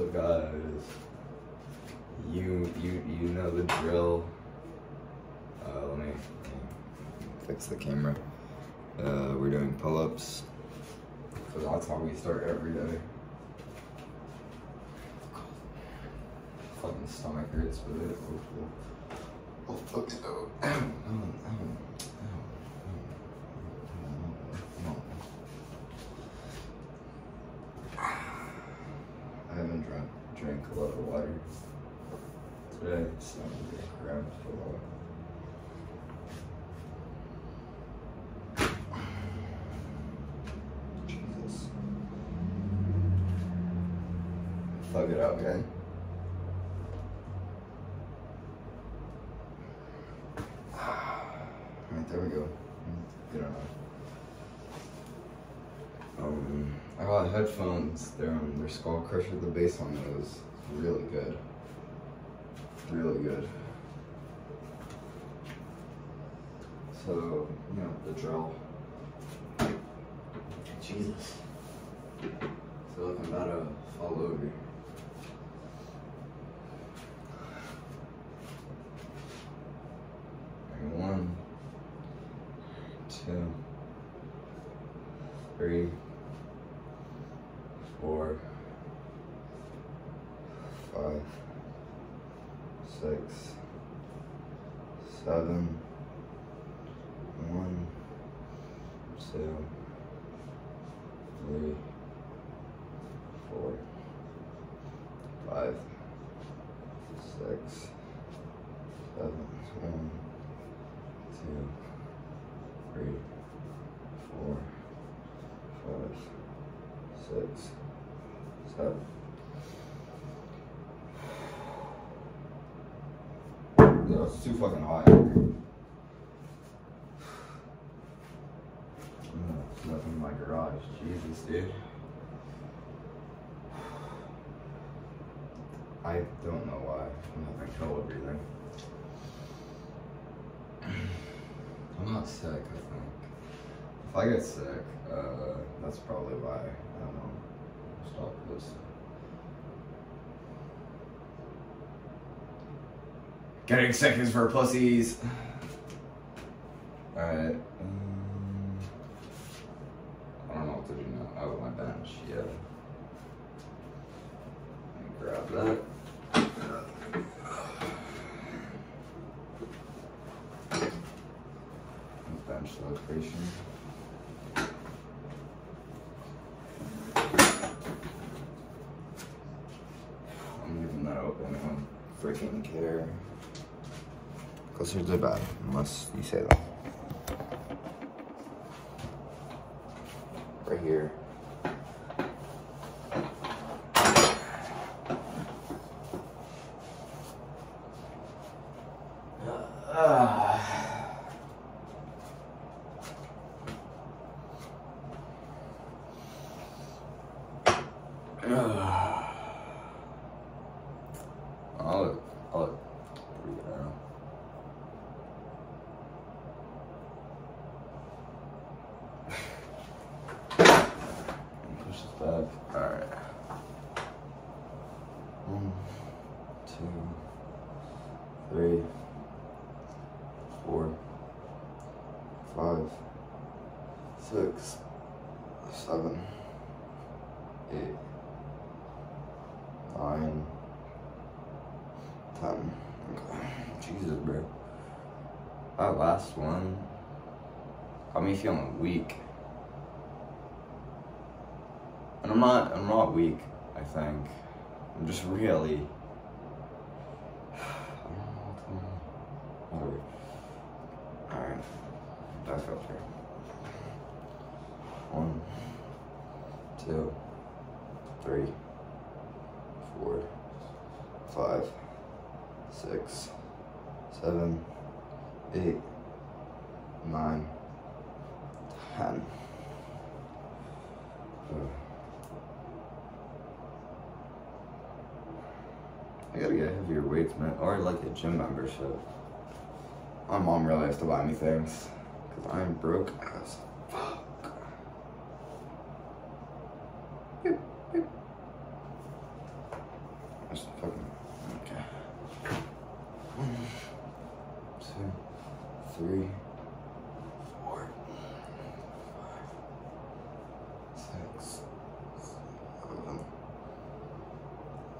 So guys, you know the drill. Let me fix the camera. We're doing pull-ups. So that's how we start every day. Fucking stomach hurts with it. Oh fuck it. I haven't drank a lot of water today, so I'm gonna get cramps for a while. Jesus. Thug it out, okay? Alright, there we go. Good enough. I got headphones. They're Skull Crusher. The bass on those is really good. Really good. So, you know, the drill. Jesus. I feel like I'm about to fall over. Alright, 1, 2, 3, 4, 5, 6, 7, 1, 2, 3, 4, 5, 6, 7, 1, 2, 3, 4, 5, 6, 7. Yo, it's too fucking hot in here. There's nothing in my garage. Jesus, dude. I don't know why. I'm having trouble breathing. I'm not sick, I think. If I get sick, that's probably why. I don't know. Stop this. Getting sick is for pussies. Alright. I don't know what to do now. Oh, my bench. Yeah. Let me grab that. Bench location. I'm leaving that open. I don't freaking care. Closer to the bed, unless you say that. Right here. Alright. 1, 2, 3, 4, 5, 6, 7, 8, 9, 10. Okay. Jesus, bro. That last one got me feeling weak. And I'm not weak, I think. I'm just really, I don't know what's going on. Whatever. Alright, back up here. 1, 2, 3, 4, 5, 6, 7, 8, 9, 10. I gotta get heavier weights, man, or like a gym membership. My mom really has to buy me things, because I'm broke as fuck.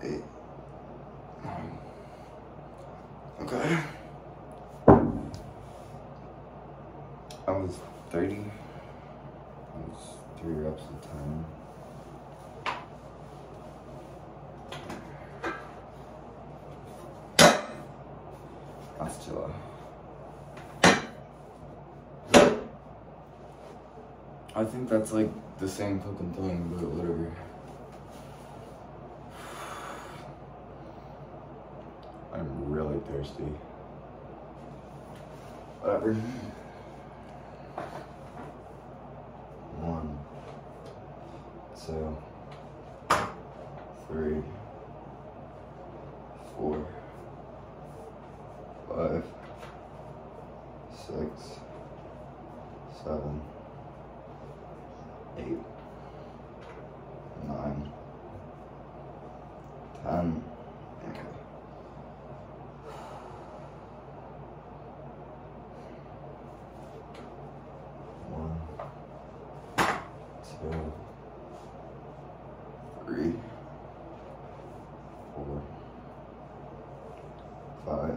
8, 9. Okay. I was 30. I was 3 reps at 10. That's too low. I think that's like the same fucking thing, but whatever. I'm really thirsty. Whatever. 1, 2, 3, 4, 5, 6, 7, 8, 9, 10. Okay. 1, 2, 3, 4, 5,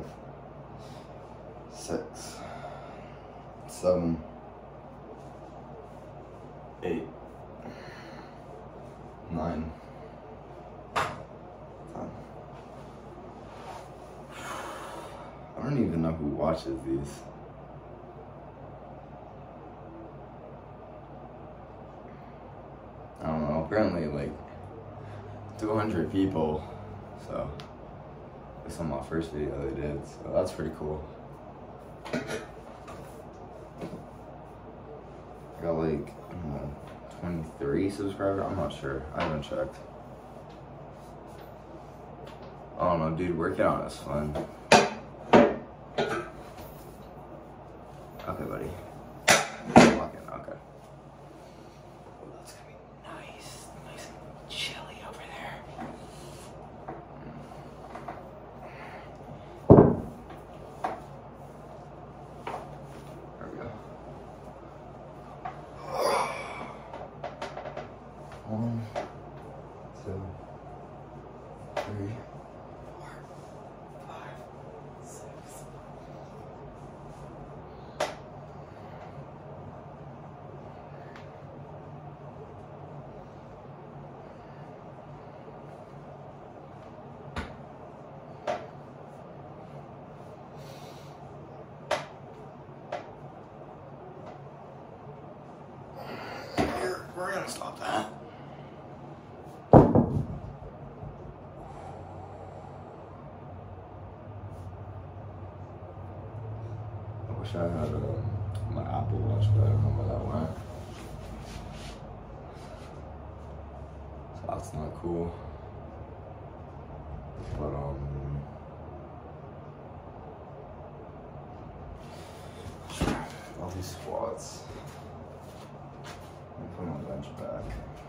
6, 7, 8, 9, 10. I don't even know who watches these. I don't know, apparently like 200 people, so it's on my first video they did, so that's pretty cool. I got like, I don't know, 23 subscribers, I'm not sure, I haven't checked. I don't know, dude, working out is fun. Okay, buddy. Walking, okay. Oh, that's gonna be nice. Nice and chilly over there. There we go. 1, 2, 3, 4, 5, 6. We're gonna stop that. I wish I had my Apple Watch, but I don't know where that went. So that's not cool. But all these squats. Let me put my bench back.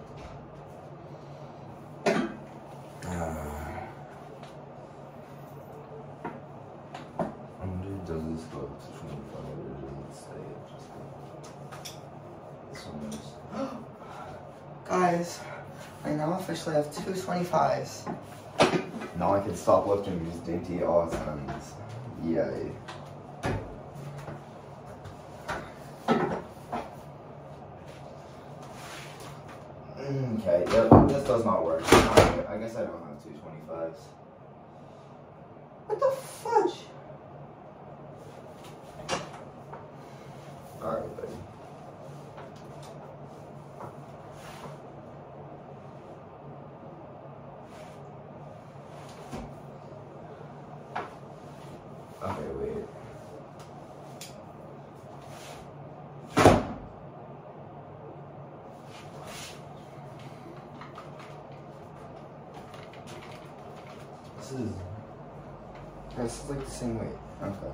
Dude, does this go to 25 or does it stay at just this one is. Guys, I now officially have 2 25s. Now I can stop lifting these dainty Aussies. Yay. Okay, yep, this does not work. Alright, I guess I don't have 2 25s. What the fudge? Alright, buddy. Okay, wait. This is like the same weight. Okay.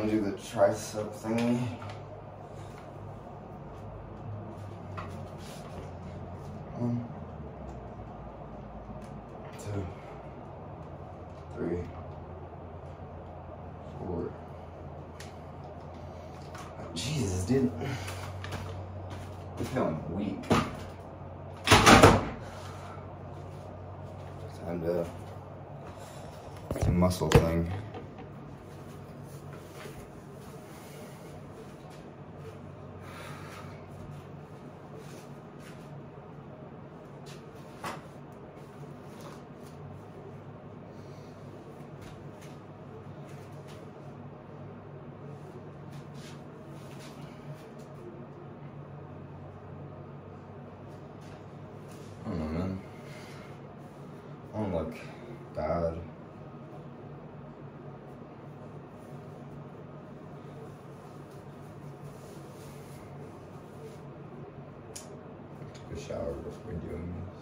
gonna do the tricep thingy. One, 2, 3, 4. Jesus, dude. I'm feeling weak. Time to do muscle thing. I don't know, man. I don't look bad. Took a shower before doing this.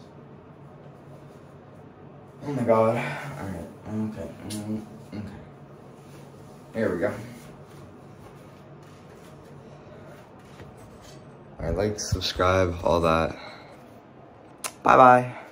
Oh my god. Alright, okay. Okay. Here we go. Alright, like, subscribe, all that. Bye-bye.